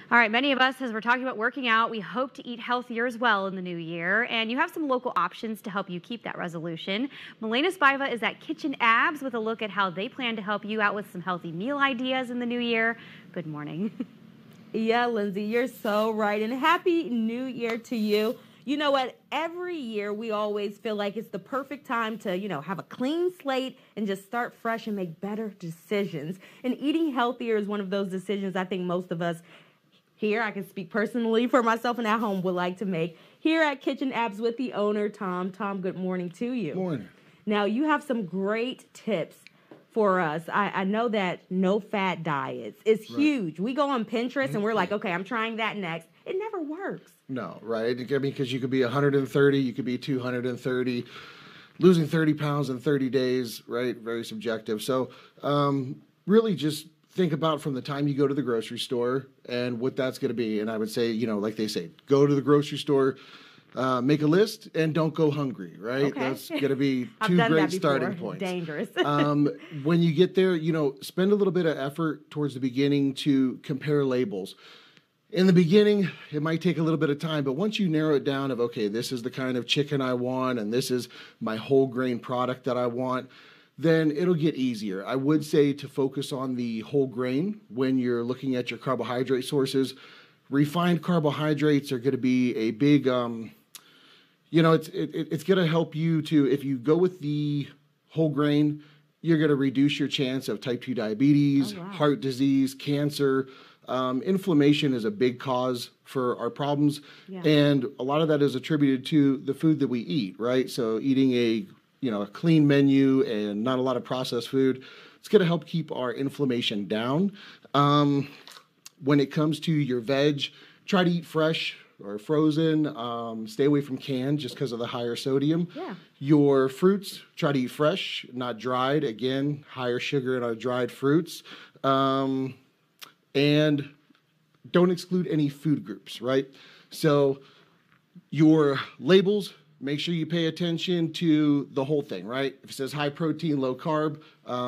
All right, many of us, as we're talking about working out, we hope to eat healthier as well in the new year. And you have some local options to help you keep that resolution. Milena Spiva is at Kitchen Abs with a look at how they plan to help you out with some healthy meal ideas in the new year. Good morning. Yeah, Lindsay, you're so right. And Happy New Year to you. You know what? Every year we always feel like it's the perfect time to, have a clean slate and just start fresh and make better decisions. And eating healthier is one of those decisions I think most of us here, I can speak personally for myself and at home, would like to make. Here at Kitchen Abs with the owner, Tom. Tom, good morning to you. Morning. Now, you have some great tips for us. I know that no-fat diets is huge. We go on Pinterest and we're like, okay, I'm trying that next. It never works. No, right? I mean, because you could be 130, you could be 230. Losing 30 pounds in 30 days, right? Very subjective. So really just think about from the time you go to the grocery store and what that's going to be. And I would say, like they say, go to the grocery store, make a list, and don't go hungry, right? Okay. That's going to be I've two done great that before. starting points. Dangerous. When you get there, spend a little bit of effort towards the beginning to compare labels. In the beginning, it might take a little bit of time, but once you narrow it down of, okay, this is the kind of chicken I want, and this is my whole grain product that I want, then it'll get easier. I would say to focus on the whole grain when you're looking at your carbohydrate sources. Refined carbohydrates are going to be a big, it's going to help you to, if you go with the whole grain, you're going to reduce your chance of type 2 diabetes, heart disease, cancer. Inflammation is a big cause for our problems, and a lot of that is attributed to the food that we eat, right? So eating a clean menu and not a lot of processed food, it's going to help keep our inflammation down. When it comes to your veg, try to eat fresh or frozen. Stay away from canned just because of the higher sodium. Yeah. Your fruits, try to eat fresh, not dried. Again, higher sugar in our dried fruits. And don't exclude any food groups, right? So your labels, make sure you pay attention to the whole thing, right? If it says high protein, low carb.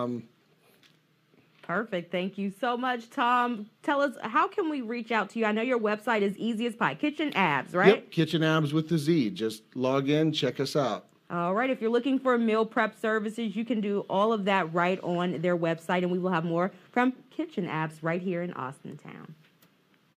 Perfect. Thank you so much, Tom. Tell us, how can we reach out to you? I know your website is easy as pie. Kitchen Abs, right? Yep, Kitchen Abs with the Z. Just log in, check us out. All right. If you're looking for meal prep services, you can do all of that right on their website, and we will have more from Kitchen Abs right here in Austintown.